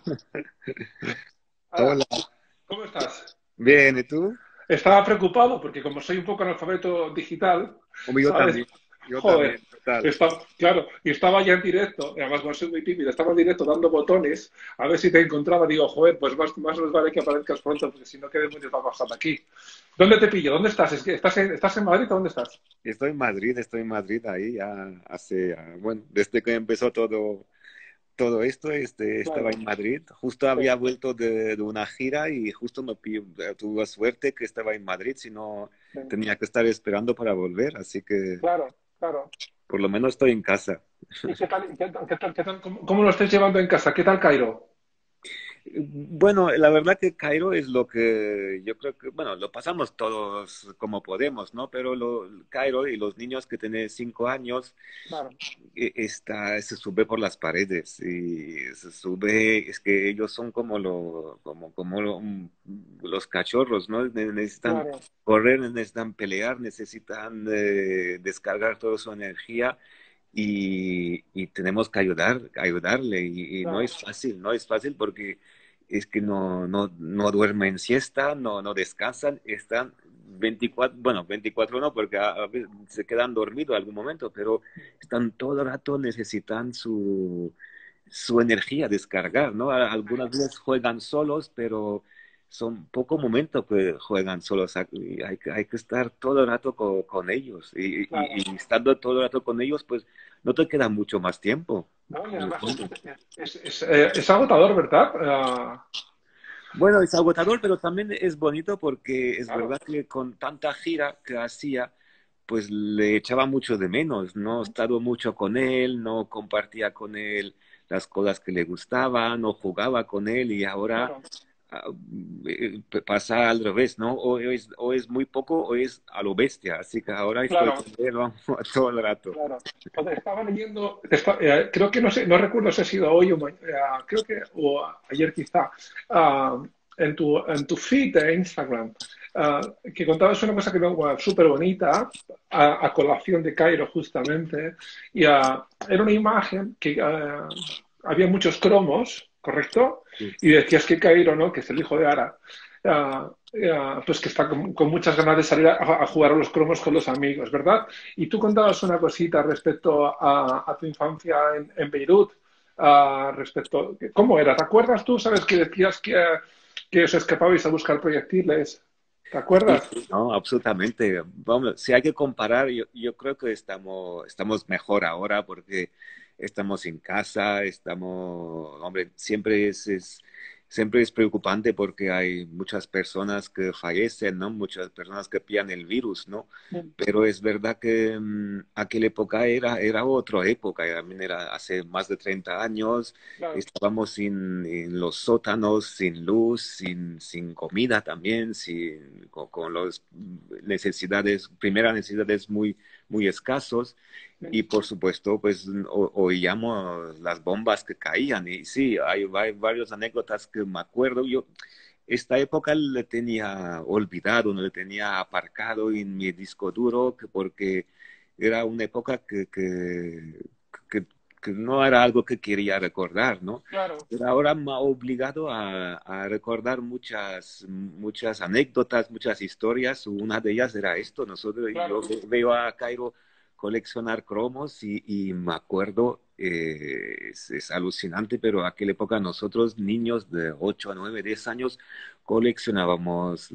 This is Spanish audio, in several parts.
Hola, ¿Cómo estás? bien, ¿y tú? Estaba preocupado porque como soy un poco analfabeto digital, Como ¿sabes? yo también, Joder, total. claro, y estaba ya en directo, y además como soy muy tímido, estaba en directo dando botones a ver si te encontraba. Digo, joder, pues más nos vale que aparezcas pronto porque si no quedé muy desbajado aquí. ¿Dónde te pillo? ¿Dónde estás? Es que ¿estás en Madrid o dónde estás? Estoy en Madrid ahí ya hace, bueno, desde que empezó todo esto, estaba Claro, en Madrid. Justo sí, había vuelto de una gira y justo tuve suerte que estaba en Madrid, si no sí, tenía que estar esperando para volver, así que claro, claro. por lo menos estoy en casa. ¿Y qué tal, cómo lo estáis llevando en casa? ¿Qué tal Cairo? Bueno, la verdad que Cairo es lo que yo creo que, bueno, lo pasamos todos como podemos, ¿no? Pero Cairo y los niños que tienen 5 años, Claro, se sube por las paredes y se sube, es que ellos son los cachorros, ¿no? Necesitan claro, correr, necesitan pelear, necesitan descargar toda su energía y tenemos que ayudarle y claro, no es fácil porque es que no duermen siesta, no descansan, están 24, bueno, 24 no, porque a veces se quedan dormidos algún momento, pero están todo el rato, necesitan su energía descargar, ¿no? Algunas veces juegan solos, pero son poco momentos que juegan solos. Hay que estar todo el rato con ellos. claro. Y estando todo el rato con ellos, pues no te queda mucho más tiempo. ¿No? Y En el además fondo. es agotador, ¿verdad? Bueno, es agotador, pero también es bonito porque es Claro. verdad que con tanta gira que hacía, pues le echaba mucho de menos. No he estado mucho con él, no compartía con él las cosas que le gustaban, no jugaba con él y ahora Claro, ah, pasa al revés, ¿no? O es muy poco o es a lo bestia. Así que ahora estoy claro, con él, vamos, todo el rato. claro. Joder, estaba leyendo, creo que no sé, no recuerdo si ha sido hoy creo que o ayer quizá, ah, en tu feed de Instagram, que contabas una cosa que me súper bonita, a colación de Cairo justamente, y era una imagen que había muchos cromos, ¿correcto? Sí. Y decías que Cairo, ¿no? Que es el hijo de Ara. Pues que está con muchas ganas de salir a jugar a los cromos con los amigos, ¿verdad? Y tú contabas una cosita respecto a tu infancia en Beirut, ¿cómo era? ¿Te acuerdas tú? ¿Sabes que decías que os escapabais a buscar proyectiles? ¿Te Sí, acuerdas? sí, no, absolutamente. Vamos, si hay que comparar, yo creo que estamos mejor ahora porque estamos en casa, hombre, siempre es preocupante porque hay muchas personas que fallecen, ¿no? Muchas personas que pillan el virus, ¿no? Pero es verdad que aquella época era otra época, también era hace más de 30 años, Claro, estábamos en los sótanos, sin luz, sin comida también, con las primeras necesidades muy escasos. Y por supuesto, pues oíamos las bombas que caían. Y sí, hay varias anécdotas que me acuerdo. Yo esta época le tenía olvidado, no le tenía aparcado en mi disco duro, porque era una época que, que no era algo que quería recordar, ¿no? claro, Pero ahora me ha obligado a recordar muchas anécdotas, muchas historias. Una de ellas era esto. Yo claro, veo a Cairo coleccionar cromos y me acuerdo, es alucinante, pero aquella época nosotros, niños de 8 a 9 10 años, coleccionábamos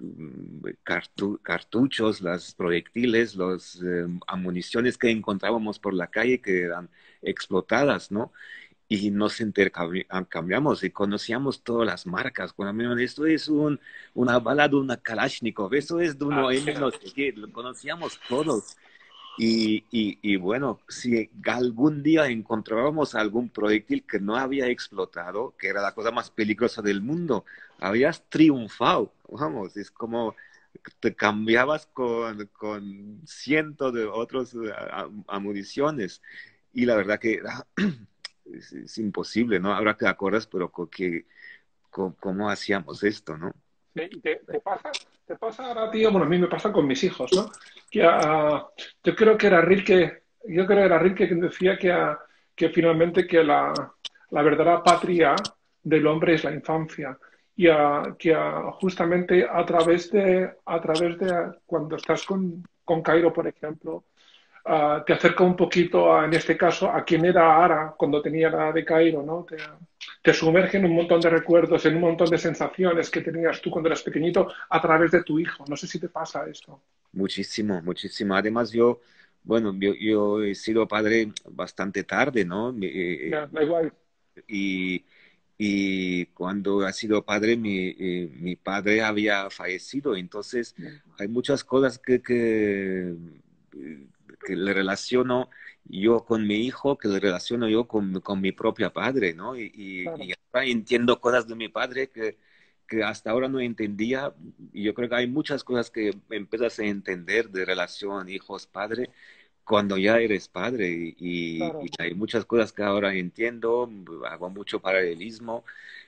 cartuchos, las proyectiles, las municiones que encontrábamos por la calle que eran explotadas, ¿no? Y nos intercambiamos y conocíamos todas las marcas. Cuando me dijeron, esto es una bala de una Kalashnikov, eso es de uno M, no sé alucinante. qué, lo conocíamos todos. Y bueno, si algún día encontrábamos algún proyectil que no había explotado, que era la cosa más peligrosa del mundo, habías triunfado. Vamos, es como te cambiabas con cientos de otros municiones. Y la verdad que es imposible, ¿no? Ahora que te acuerdas, pero cómo hacíamos esto, ¿no? Sí, y te pasa ahora, tío, bueno, a mí me pasa con mis hijos, ¿no? Que yo creo que era Rilke, yo creo que era Rilke quien decía que finalmente que la verdadera patria del hombre es la infancia. Justamente a través de cuando estás con Cairo, por ejemplo, te acerca un poquito, en este caso, a quién era Ara cuando tenía la edad de Cairo, ¿no? Te sumerge en un montón de recuerdos, en un montón de sensaciones que tenías tú cuando eras pequeñito a través de tu hijo. No sé si te pasa esto. Muchísimo, muchísimo. Además, yo, bueno, yo he sido padre bastante tarde, ¿no? Ya, da igual. Y, y cuando ha sido padre, mi padre había fallecido. Entonces, hay muchas cosas que le relaciono yo con mi hijo, que le relaciono yo con mi propio padre, ¿no? Claro, Y ahora entiendo cosas de mi padre que hasta ahora no entendía. Y yo creo que hay muchas cosas que empiezas a entender de relación hijos-padre cuando ya eres padre y claro. hay muchas cosas que ahora entiendo, hago mucho paralelismo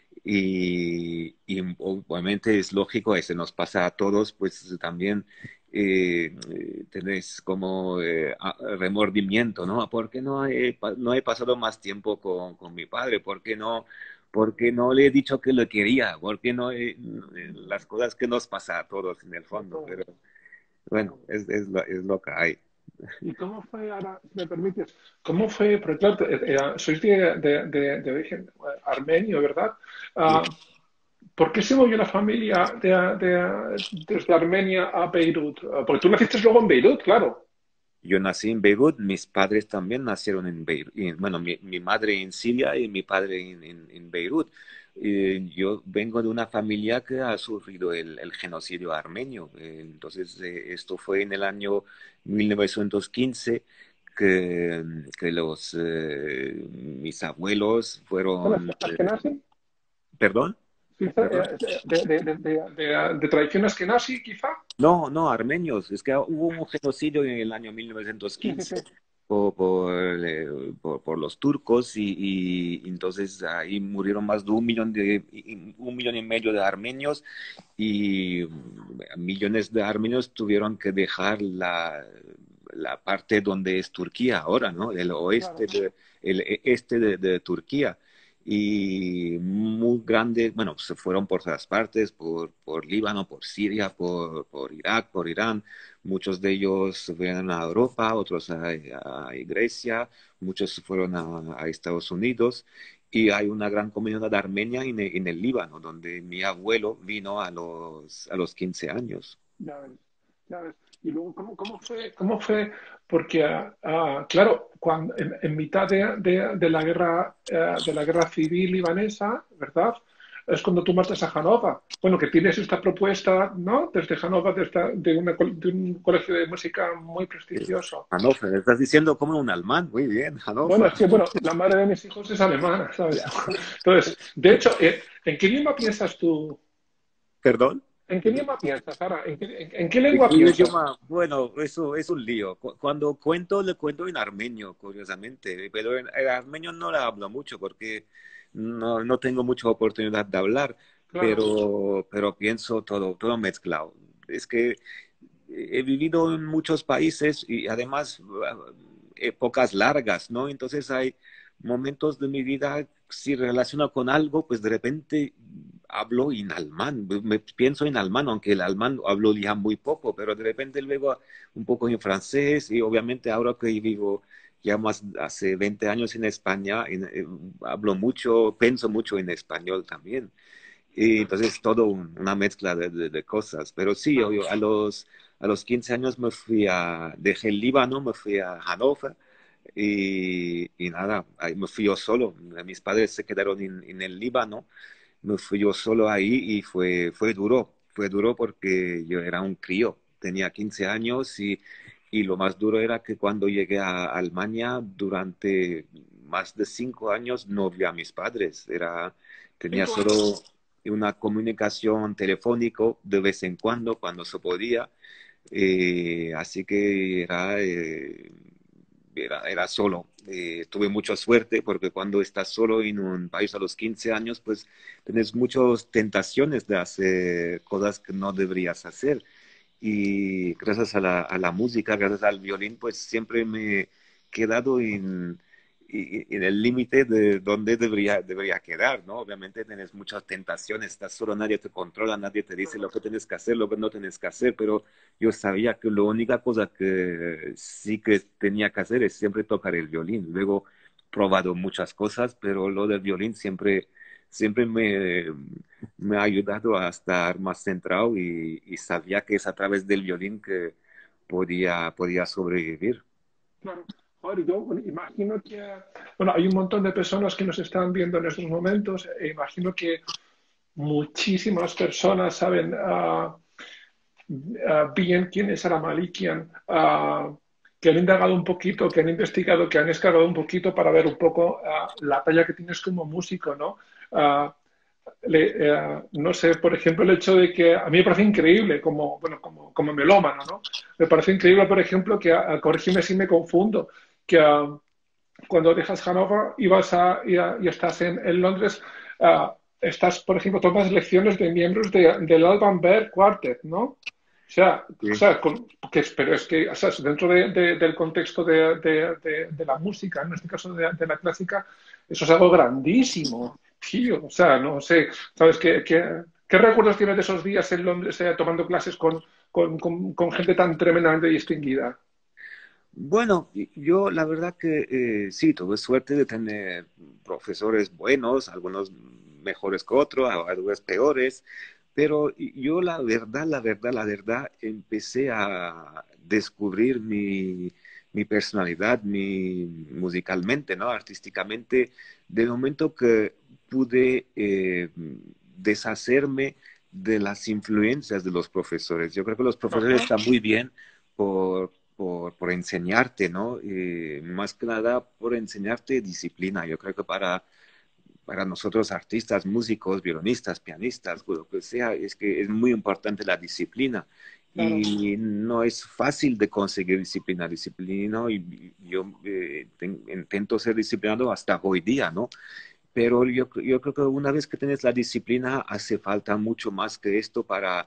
y obviamente es lógico, se nos pasa a todos, pues también tenés como remordimiento, ¿no? ¿Por qué no he pasado más tiempo con mi padre? ¿Por qué no le he dicho que lo quería? ¿Por qué no las cosas que nos pasa a todos en el A fondo? todos. Pero bueno, es lo que hay. ¿Y cómo fue, ahora, si me permites, cómo fue, porque claro, sois de origen armenio, ¿verdad? Sí. Ah, ¿Por qué se movió la familia desde Armenia a Beirut? Porque tú naciste luego en Beirut, claro. Yo nací en Beirut, mis padres también nacieron en Beirut. Bueno, mi madre en Siria y mi padre en Beirut. Yo vengo de una familia que ha sufrido el genocidio armenio. Entonces, esto fue en el año 1915 que mis abuelos ¿Son fueron... askenazi? ¿Perdón? Sí, ¿Perdón? de tradición askenazi, quizá. No, no, armenios. Es que hubo un genocidio en el año Sí, sí, 1915 sí. por los turcos y entonces ahí murieron más de 1 millón un millón y medio de armenios y millones de armenios tuvieron que dejar la parte donde es Turquía ahora, ¿no? Claro. El este de Turquía y muy grandes, bueno, se fueron por todas partes, por Líbano, por Siria, por Irak, por Irán. Muchos de ellos se fueron a Europa, otros a Grecia, muchos se fueron a Estados Unidos. Y hay una gran comunidad armenia en el Líbano, donde mi abuelo vino a los 15 años. Ya ves, ya ves. Y luego, cómo fue? Porque, claro, en mitad de la guerra civil libanesa, ¿verdad? Es cuando tú marchas a Hannover. Bueno, que tienes esta propuesta, ¿no? Desde Hannover, de un colegio de música muy prestigioso. Hannover, estás diciendo como un alemán, muy bien, Bueno, Hannover. es que, bueno, la madre de mis hijos es alemana, ¿sabes? Ya. Entonces, de hecho, ¿en qué idioma piensas tú? ¿Perdón? ¿En qué idioma piensas, Sara? ¿En qué ¿De lengua qué piensas? idioma? Bueno, eso es un lío. Cuando cuento, le cuento en armenio, curiosamente, pero el armenio no la hablo mucho porque no tengo mucha oportunidad de hablar, Claro, pero pienso todo mezclado. Es que he vivido en muchos países y además épocas largas, ¿no? Entonces hay momentos de mi vida, si relaciono con algo, pues de repente hablo en alemán, me pienso en alemán, aunque el alemán hablo ya muy poco, pero de repente luego un poco en francés y obviamente ahora que vivo ya más hace 20 años en España, hablo mucho, pienso mucho en español también. Y entonces todo una mezcla de cosas. Pero sí, claro. a los 15 años dejé el Líbano, me fui a Hannover y nada, ahí me fui yo solo. Mis padres se quedaron en el Líbano, me fui yo solo ahí y fue duro porque yo era un crío, tenía 15 años y lo más duro era que cuando llegué a Alemania durante más de 5 años no vi a mis padres, tenía 5 años. solo una comunicación telefónica de vez en cuando se podía. Así que era solo. Tuve mucha suerte porque cuando estás solo en un país a los 15 años, pues tienes muchas tentaciones de hacer cosas que no deberías hacer. Y gracias a la música, gracias al violín, pues siempre me he quedado en el límite de donde debería quedar, ¿no? Obviamente tienes muchas tentaciones, estás solo, nadie te controla, nadie te dice lo que tienes que hacer, lo que no tienes que hacer, pero yo sabía que la única cosa que sí que tenía que hacer es siempre tocar el violín. Luego he probado muchas cosas, pero lo del violín siempre me ha ayudado a estar más centrado y sabía que es a través del violín que podía sobrevivir. Claro. Joder, yo bueno, imagino que, bueno, hay un montón de personas que nos están viendo en estos momentos e imagino que muchísimas personas saben bien quién es Aram Malikian, que han indagado un poquito, que han investigado, que han escarbado un poquito para ver un poco la talla que tienes como músico, ¿no? Ah, no sé, por ejemplo, el hecho de que a mí me parece increíble como, bueno, como melómano, ¿no? Me parece increíble, por ejemplo, que, corrígeme si me confundo, que cuando dejas Hannover y estás en Londres, estás, por ejemplo, tomas lecciones de miembros del Alban Berg Quartet, ¿no? Sí. Pero es que, o sea, dentro del contexto de la música, en este caso de la clásica, eso es algo grandísimo, tío. O sea, no sé, ¿sabes qué recuerdos tienes de esos días en Londres tomando clases con gente tan tremendamente distinguida? Bueno, yo la verdad que sí, tuve suerte de tener profesores buenos, algunos mejores que otros, algunos peores, pero yo la verdad, empecé a descubrir mi personalidad, musicalmente, ¿no? Artísticamente, del momento que pude deshacerme de las influencias de los profesores. Yo creo que los profesores Ajá. están muy bien por enseñarte, ¿no? Más que nada por enseñarte disciplina. Yo creo que para nosotros artistas, músicos, violonistas, pianistas, lo que sea, es que es muy importante la disciplina. Claro. Y no es fácil de conseguir disciplina, ¿no? Y yo intento ser disciplinado hasta hoy día, ¿no? Pero yo creo que una vez que tienes la disciplina, hace falta mucho más que esto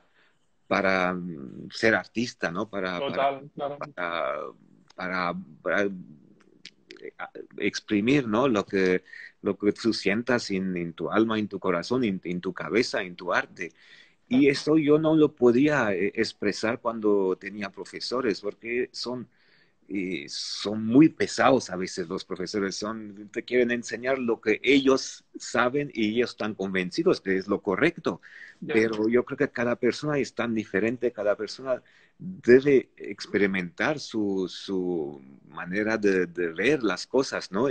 para ser artista, ¿no? Total, claro. Para, para exprimir, ¿no? Lo que tú sientas en tu alma, en tu corazón, en tu cabeza, en tu arte. Y eso yo no lo podía expresar cuando tenía profesores, porque son muy pesados a veces los profesores, te quieren enseñar lo que ellos saben y ellos están convencidos que es lo correcto, Ya. pero yo creo que cada persona es tan diferente, cada persona debe experimentar su manera de ver las cosas, ¿no?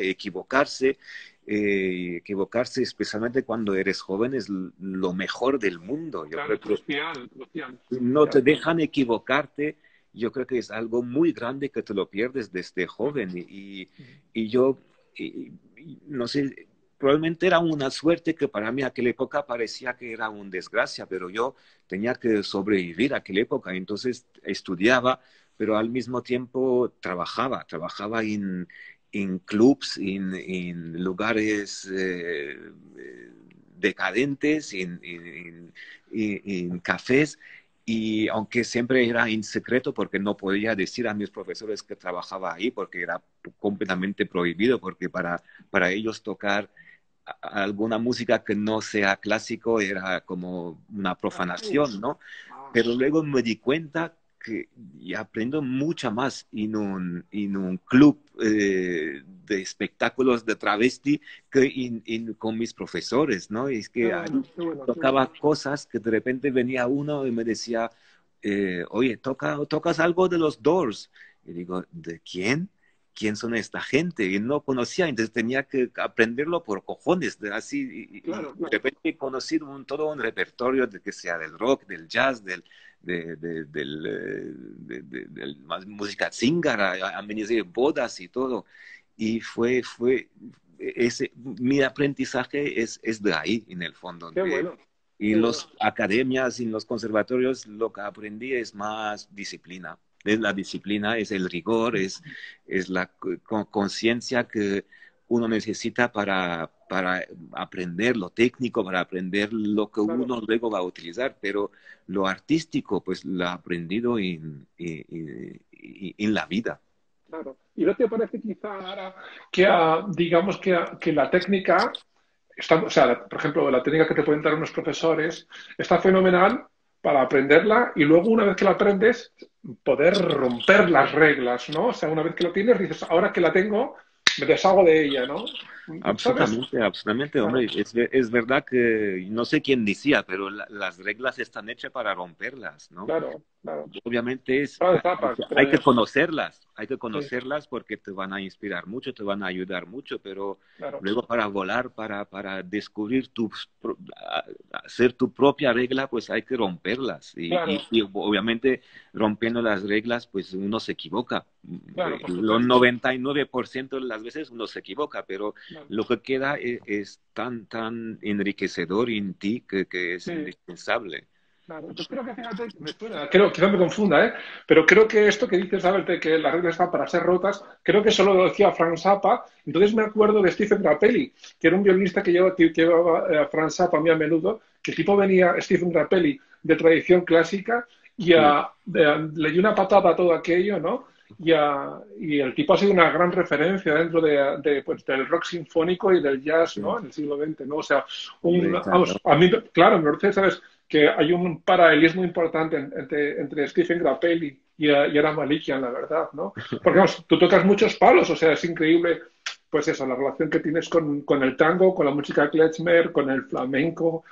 Equivocarse especialmente cuando eres joven es lo mejor del mundo. Yo Claro, creo que crucial, crucial, no te crucial. dejan equivocarte, yo creo que es algo muy grande que te lo pierdes desde Mm, joven. mm. Y yo, no sé, probablemente era una suerte que para mí aquella época parecía que era una desgracia, pero yo tenía que sobrevivir a aquella época, entonces estudiaba, pero al mismo tiempo trabajaba en clubs, en lugares decadentes, en cafés. Y aunque siempre era en secreto porque no podía decir a mis profesores que trabajaba ahí porque era completamente prohibido, porque para ellos tocar alguna música que no sea clásico era como una Ay, profanación, ¿no? ah, Pero luego me di cuenta que y aprendo mucho más en un club de espectáculos de travesti que con mis profesores, ¿no? Y es qué que ahí bueno, qué bueno, qué bueno. tocaba cosas que de repente venía uno y me decía, oye, ¿tocas algo de los Doors? Y digo, ¿de quién? ¿Quién son esta gente? Y no conocía, entonces tenía que aprenderlo por cojones, así, y Claro, de claro. repente he conocido todo un repertorio de que sea del rock, del jazz, de más música zíngara, han venido bodas y todo. Y mi aprendizaje es de ahí, en el fondo. Qué bueno, Y qué en bueno. las academias, en los conservatorios, lo que aprendí es más disciplina. Es la disciplina, es el rigor, es la conciencia que uno necesita para aprender lo técnico, para aprender lo que Claro, uno luego va a utilizar, pero lo artístico, pues lo ha aprendido en la vida. claro. ¿Y no te parece quizá ahora que, digamos, que la técnica, está, o sea, por ejemplo, la técnica que te pueden dar unos profesores está fenomenal para aprenderla y luego una vez que la aprendes, poder romper las reglas, ¿no? O sea, una vez que lo tienes, dices, ahora que la tengo, me deshago de ella, ¿no? ¿Sabes? Absolutamente, absolutamente, hombre. Claro, Es verdad que no sé quién decía, pero las reglas están hechas para romperlas, ¿no? claro, claro. Obviamente Franz Zappa, creo yo. hay que Sí, conocerlas porque te van a inspirar mucho, te van a ayudar mucho, pero claro, luego para volar, para descubrir hacer tu propia regla, pues hay que romperlas. claro, Y obviamente rompiendo las reglas, pues uno se equivoca. claro, por Lo supuesto. 99% de las veces uno se equivoca, pero Claro. lo que queda es tan, tan enriquecedor en ti que es Sí, indispensable. claro. Entonces creo que, fíjate, me suena, creo, quizá me confunda, ¿eh? Pero creo que esto que dices, ¿sabes? De que las reglas están para ser rotas, creo que solo lo decía Frank Zappa. Entonces me acuerdo de Stephen Grappelli, que era un violinista que llevaba Frank Zappa muy a menudo, que el tipo venía, Stephen Grappelli, de tradición clásica, y Sí, le dio una patada a todo aquello, ¿no? Y el tipo ha sido una gran referencia dentro pues, del rock sinfónico y del jazz, sí. ¿no? En el siglo XX, ¿no? O sea, Hombre, claro. vamos, a mí, claro, me parece, ¿sabes? Que hay un paralelismo importante entre Stephen Grappelli y Ara Malikian, la verdad, ¿no? Porque vamos, tú tocas muchos palos, o sea, es increíble, pues eso, la relación que tienes con el tango, con la música klezmer, con el flamenco.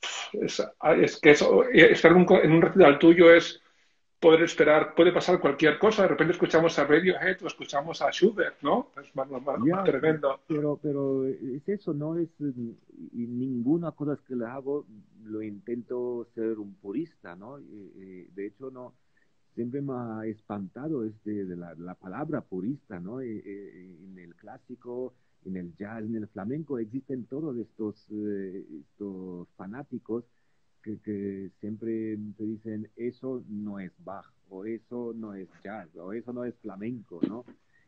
Es que eso, estar en un recital tuyo es poder esperar, puede pasar cualquier cosa, de repente escuchamos a Radiohead o escuchamos a Schubert, ¿no? Es Ya, tremendo. pero es eso, no es y ninguna cosa que le hago lo intento ser un purista, ¿no? De hecho, no, siempre me ha espantado de la palabra purista, ¿no? En el clásico, en el jazz, en el flamenco existen todos estos fanáticos que siempre te dicen eso no es Bach, o eso no es jazz, o eso no es flamenco, ¿no?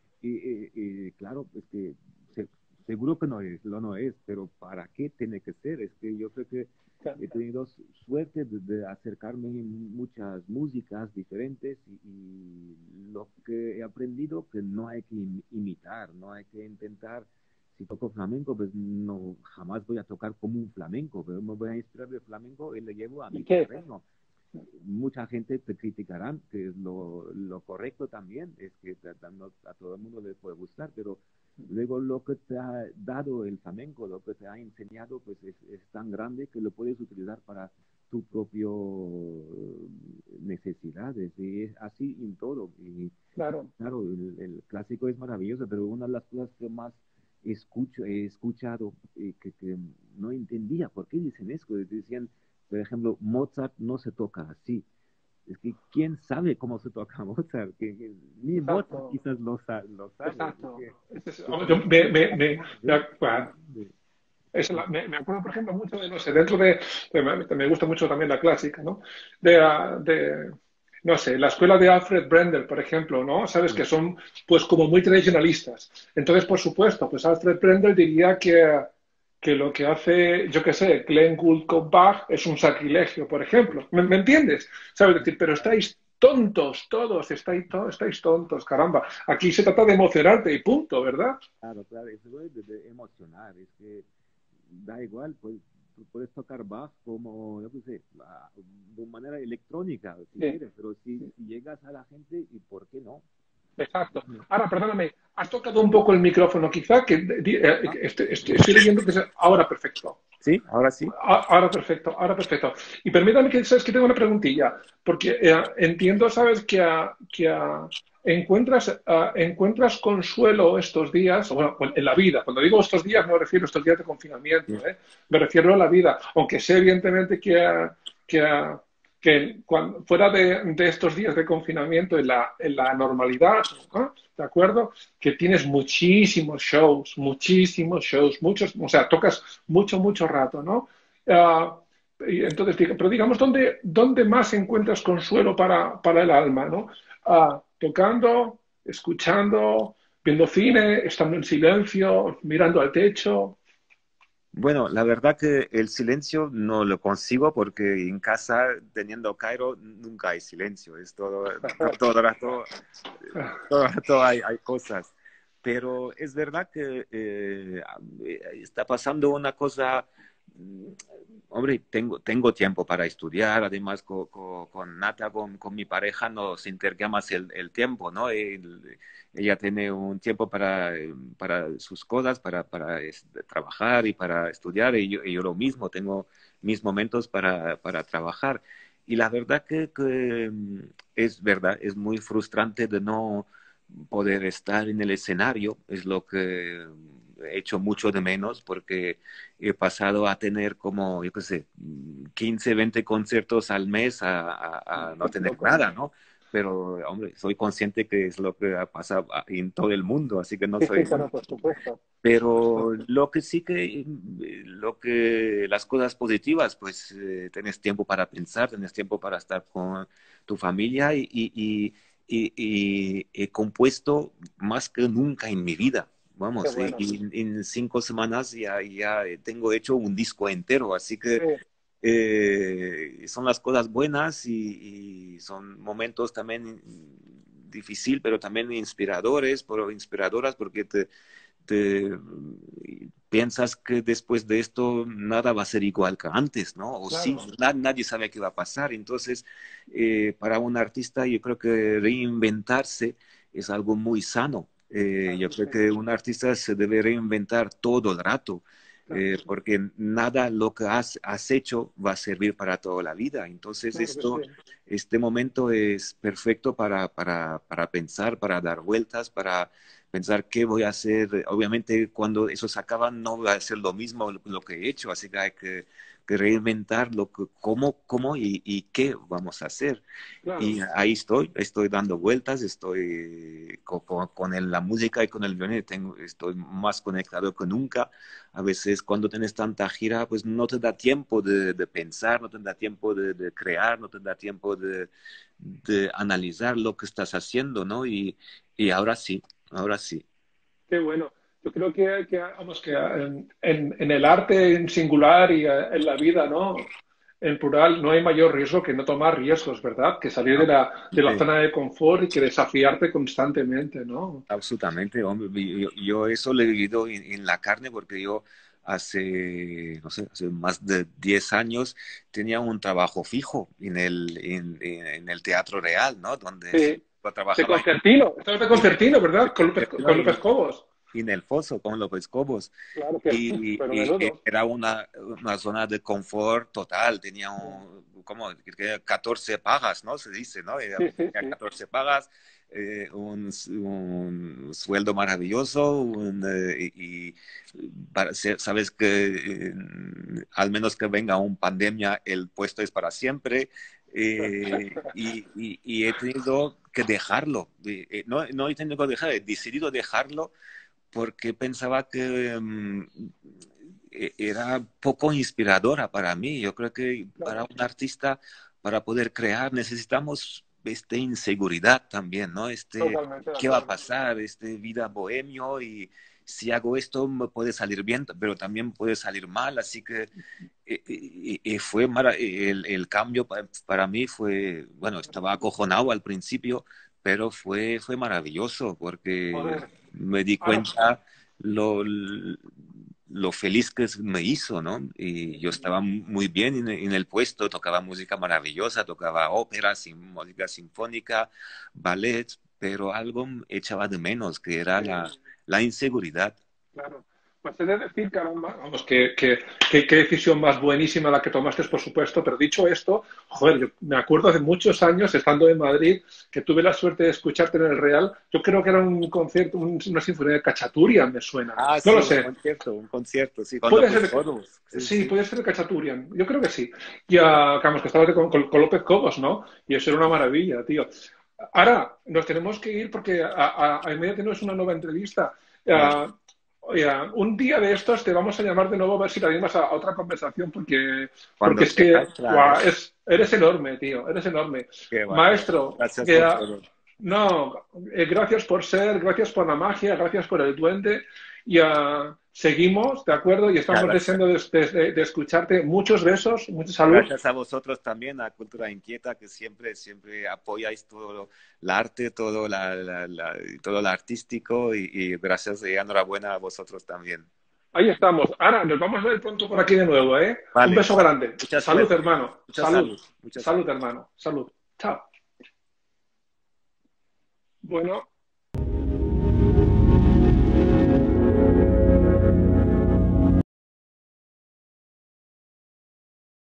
Claro, es que se- seguro que no es, lo no es, pero ¿para qué tiene que ser? Es que yo creo que he tenido suerte de acercarme en muchas músicas diferentes y lo que he aprendido que no hay que imitar, no hay que intentar, si toco flamenco, pues no, jamás voy a tocar como un flamenco, pero me voy a inspirar del flamenco y lo llevo a ¿Y mi qué? terreno. Mucha gente te criticarán, que es lo correcto también, es que no a todo el mundo le puede gustar, pero luego lo que te ha dado el flamenco, lo que te ha enseñado, pues es tan grande que lo puedes utilizar para tu propio necesidades, y es así en todo. Y Claro. claro, el clásico es maravilloso, pero una de las cosas que más he escuchado que no entendía por qué dicen eso, decían, por ejemplo, Mozart no se toca así. Es que quién sabe cómo se toca Mozart, ni Mozart Exacto, quizás lo sabe. Es exacto. que Yo son varias bueno, grandes. me acuerdo, por ejemplo, mucho de, no sé, me gusta mucho también la clásica, ¿no? No sé, la escuela de Alfred Brendel, por ejemplo, ¿no? Sabes que Sí, son, pues, como muy tradicionalistas. Entonces, por supuesto, pues Alfred Brendel diría que lo que hace, yo qué sé, Glenn Gould con Bach es un sacrilegio, por ejemplo. ¿Me entiendes? ¿Sabes? Decir, pero estáis tontos todos, estáis tontos, caramba. Aquí se trata de emocionarte y punto, ¿verdad? claro, claro, eso es de emocionar, es que da igual, pues tú puedes tocar Bach como, yo qué sé, de manera electrónica, si Sí. quieres, pero si llegas a la gente, ¿y por qué no? Exacto. Ahora, perdóname, has tocado un poco el micrófono, quizá, que Ah, estoy leyendo que ahora perfecto. sí, ahora sí. Ahora perfecto, ahora perfecto. Y permítame que, sabes que tengo una preguntilla, porque entiendo, sabes, encuentras consuelo estos días, o bueno, en la vida. Cuando digo estos días, no me refiero a estos días de confinamiento, Sí, ¿eh? Me refiero a la vida, aunque sé evidentemente que, fuera de estos días de confinamiento, en la normalidad, ¿no? ¿De acuerdo? Que tienes muchísimos shows, muchos, o sea, tocas mucho, mucho rato, ¿no? Ah, y entonces, pero digamos, ¿dónde más encuentras consuelo para el alma, ¿no? Tocando, escuchando, viendo cine, estando en silencio, mirando al techo. Bueno, la verdad que el silencio no lo consigo porque en casa, teniendo Cairo, nunca hay silencio. Es todo el rato, todo el rato hay cosas. Pero es verdad que está pasando una cosa. mm, Hombre, tengo tiempo para estudiar, además con Nata, con mi pareja, nos intercambiamos el tiempo, ¿no? Ella tiene un tiempo para sus cosas, para trabajar y para estudiar, y yo lo mismo, tengo mis momentos para trabajar. Y la verdad que es verdad, es muy frustrante de no poder estar en el escenario, es lo que he hecho mucho de menos porque he pasado a tener como, yo qué sé, 15, 20 conciertos al mes a no tener nada, Totalmente. ¿no? Pero, hombre, soy consciente que es lo que ha pasado en todo el mundo, así que no soy... Claro, por supuesto. Por Pero supuesto. lo que sí que, las cosas positivas, pues tienes tiempo para pensar, tienes tiempo para estar con tu familia y he compuesto más que nunca en mi vida. Qué Vamos, bueno. en 5 semanas ya tengo hecho un disco entero, así que Sí, son las cosas buenas y son momentos también difíciles, pero también inspiradoras porque te piensas que después de esto nada va a ser igual que antes, ¿no? O sí, claro, nadie sabe qué va a pasar. Entonces, para un artista yo creo que reinventarse es algo muy sano. claro Yo que creo sí. que un artista se debe reinventar todo el rato, Claro que sí. porque nada lo que has hecho va a servir para toda la vida. Entonces, Claro que sí. este momento es perfecto para pensar, para dar vueltas, para pensar qué voy a hacer. Obviamente, cuando eso se acaba, no va a ser lo mismo lo que he hecho, así que hay que reinventar cómo y qué vamos a hacer. Y Claro. ahí estoy dando vueltas, estoy la música y con el violín, estoy más conectado que nunca. A veces cuando tienes tanta gira, pues no te da tiempo de pensar, no te da tiempo de crear, no te da tiempo de analizar lo que estás haciendo, ¿no? Y ahora sí. Qué bueno. Yo creo vamos, que en el arte en singular y en la vida, ¿no? En plural, no hay mayor riesgo que no tomar riesgos, ¿verdad? Que salir de la Sí, zona de confort y que desafiarte constantemente, ¿no? absolutamente, hombre. Yo eso lo he vivido en la carne porque yo hace, no sé, hace más de 10 años tenía un trabajo fijo en el Teatro Real, ¿no? Donde De, de trabajaba concertino. Estabas de en, concertino, ¿verdad? Con López Cobos. en el Foso con López Cobos. Claro que, pero Y menudo. era una zona de confort total, tenía como que 14 pagas, ¿no? Se dice, ¿no? Sí, sí, Tenía sí. 14 pagas, un sueldo maravilloso, sabes que al menos que venga una pandemia, el puesto es para siempre. Y he tenido que dejarlo, no he tenido que dejarlo, he decidido dejarlo porque pensaba que era poco inspiradora para mí. Yo creo que para Claro, un artista, para poder crear, necesitamos inseguridad también, ¿no? totalmente de ¿Qué va a acuerdo. pasar? Vida bohemio y si hago esto me puede salir bien, pero también puede salir mal. Así que el cambio para mí fue, bueno, estaba acojonado al principio, pero fue maravilloso porque Joder. me di Ahora, cuenta lo, lo feliz que me hizo, ¿no? Y yo estaba muy bien en el puesto, tocaba música maravillosa, tocaba ópera, música sinfónica, ballet, pero algo echaba de menos, que era sí. la inseguridad. Claro. Pues he de decir, caramba, vamos, qué decisión más buenísima la que tomaste, por supuesto, pero dicho esto, joder, yo me acuerdo hace muchos años, estando en Madrid, que tuve la suerte de escucharte en el Real, yo creo que era un concierto, una sinfonía de Cachaturian, me suena. Ah, No sí, lo sé, un concierto, sí, con puede López ser, Cobos, sí, sí, sí. puede ser de Cachaturian, yo creo que sí. Y, vamos, que estabas con López Cobos, ¿no? Y eso era una maravilla, tío. Ahora, nos tenemos que ir porque a media tenemos una nueva entrevista. Vale, Ah, oye, un día de estos te vamos a llamar de nuevo a ver si te animas a otra conversación porque cuando es que quieras, claro. eres enorme, tío, eres enorme. Qué va. Maestro, Gracias por todo. no, gracias por ser, gracias por la magia, gracias por el duende. seguimos, ¿de acuerdo? Y Muchas estamos gracias. deseando de escucharte. Muchos besos, mucha salud. Gracias a vosotros también, a Cultura Inquieta, que siempre, siempre apoyáis todo el arte, todo, todo lo artístico y gracias y enhorabuena a vosotros también. Ahí estamos. Ahora, nos vamos a ver pronto por aquí de nuevo, ¿eh? Un Vale, beso grande. mucha Salud, suerte, hermano. mucha Salud. salud, mucha Salud, salud. hermano. Salud. Chao. Bueno.